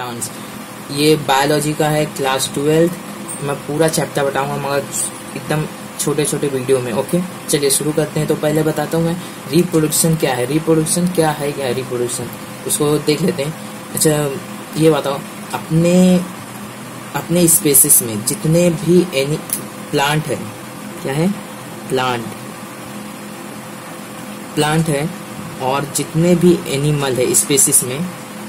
Plants. ये biology का है, क्लास 12। मैं पूरा चैप्टर बताऊंगा मगर एकदम छोटे छोटे वीडियो में। ओके चलिए शुरू करते हैं। तो पहले बताता हूँ मैं रिप्रोडक्शन क्या है। रिप्रोडक्शन क्या है रिप्रोडक्शन उसको देख लेते हैं। अच्छा ये बताओ, अपने स्पेसिस में जितने भी एनी प्लांट है, क्या है प्लांट है, और जितने भी एनिमल है स्पेसिस में,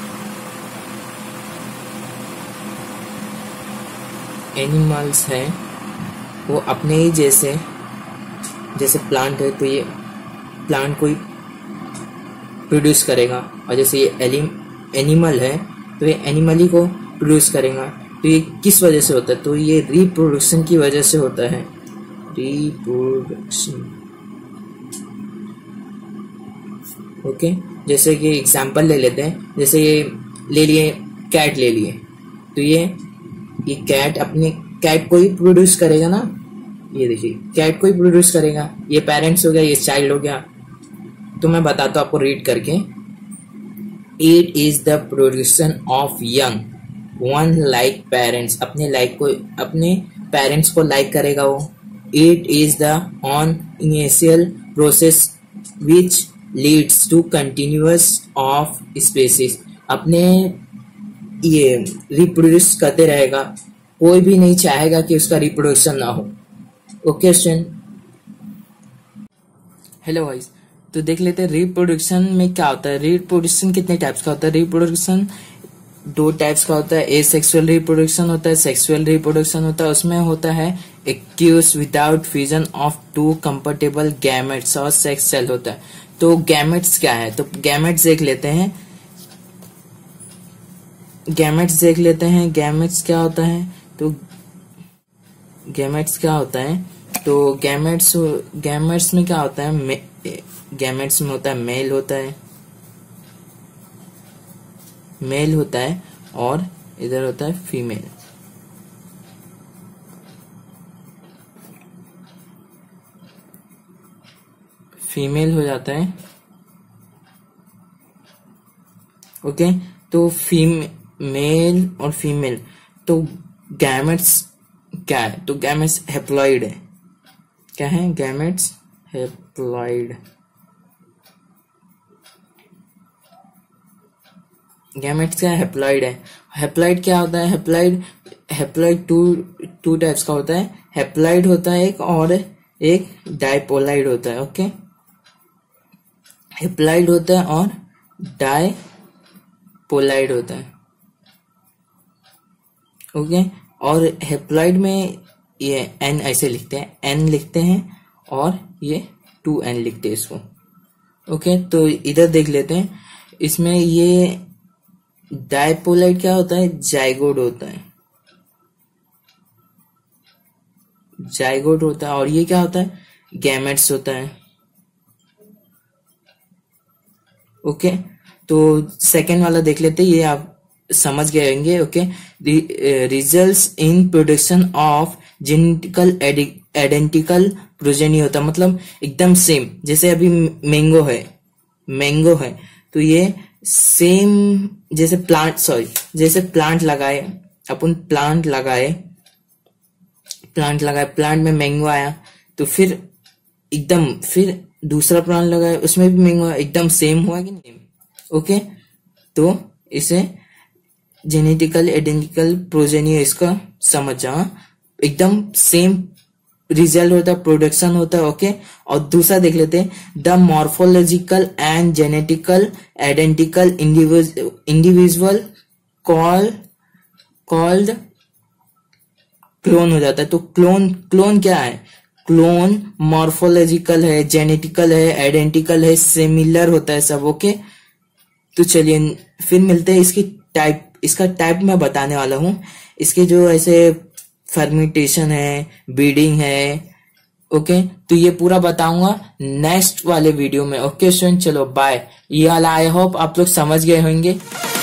एनिमल्स हैं वो अपने ही जैसे प्लांट है तो ये प्लांट को ही प्रोड्यूस करेगा, और जैसे ये एनिमल है तो ये एनिमल ही को प्रोड्यूस करेगा। तो ये किस वजह से होता है? तो ये रिप्रोडक्शन की वजह से होता है। रिप्रोडक्शन। ओके जैसे कि एग्जांपल ले लेते हैं। जैसे ये ले लिए कैट ले लिए, तो ये कैट अपने कैट को ही प्रोड्यूस करेगा ना। ये देखिए कैट को ही प्रोड्यूस करेगा। ये पेरेंट्स हो गया, ये चाइल्ड हो गया। तो मैं बताता हूँ आपको रीड करके। It is the production of young one like parents. अपने पेरेंट्स को लाइक करेगा वो। It is the on initial process which leads to continuous of species. अपने ये रिप्रोड्यूस करते रहेगा, कोई भी नहीं चाहेगा कि उसका रिप्रोडक्शन ना हो। ओके स्टूडेंट, हेलो गाइस, तो देख लेते हैं रिप्रोडक्शन में क्या होता है। रिप्रोडक्शन कितने टाइप्स का होता है? रिप्रोडक्शन 2 टाइप्स का होता है। एसेक्सुअल रिप्रोडक्शन होता है, सेक्सुअल रिप्रोडक्शन होता है। उसमें होता है एक्यूस without fusion of 2 compatible gametes और सेक्स सेल होता है। तो गैमेट्स क्या है? तो गैमेट्स देख लेते हैं। गैमेट्स क्या होता है? तो गैमेट्स में क्या होता है? गैमेट्स में होता है मेल होता है और इधर होता है फीमेल हो जाता है। ओके तो मेल और फीमेल। तो गैमेट्स क्या है? तो गैमेट्स हैप्लॉइड है। क्या है? Gametes haploid. गैमेट्स क्या हैप्लॉइड है। हैप्लॉइड क्या होता है? हैप्लॉइड टू टाइप्स का होता है। हैप्लॉइड होता है एक, और एक डाइपोलाइड होता है। ओके हैप्लॉइड होता है और डाइपोलाइड होता है। ओके और हैप्लॉइड में ये n ऐसे लिखते हैं, n लिखते हैं और ये 2n लिखते हैं इसको। ओके तो इधर देख लेते हैं। इसमें ये डाइपोलाइड क्या होता है? जाइगोट होता है। और ये क्या होता है? गैमेट्स होता है। ओके तो सेकेंड वाला देख लेते हैं। ये आप समझ गए होंगे। Okay results in production of genetical identical progeny होता है, मतलब एकदम सेम। जैसे अभी मैंगो है तो ये सेम जैसे प्लांट लगाए, अपन प्लांट लगाए, प्लांट में मैंगो आया, तो फिर दूसरा प्लांट लगाए, उसमें भी मैंगो आया, एकदम सेम हुआ कि नहीं? ओके तो इसे जेनेटिकल आइडेंटिकल प्रोजेनी इसका समझ जाओ, एकदम सेम रिजल्ट होता है, प्रोडक्शन होता है। ओके और दूसरा देख लेते हैं। The morphological and genetical identical individual called clone हो जाता है। तो क्लोन क्या है? क्लोन मॉर्फोलॉजिकल है, जेनेटिकल है, आइडेंटिकल है, सिमिलर होता है सब। ओके तो चलिए फिर मिलते हैं। इसका टाइप मैं बताने वाला हूँ। इसके जो ऐसे फर्मेंटेशन है, ब्रीडिंग है। ओके तो ये पूरा बताऊंगा नेक्स्ट वाले वीडियो में। ओके स्टूडेंट चलो बाय। ये वाला आई होप आप लोग समझ गए होंगे।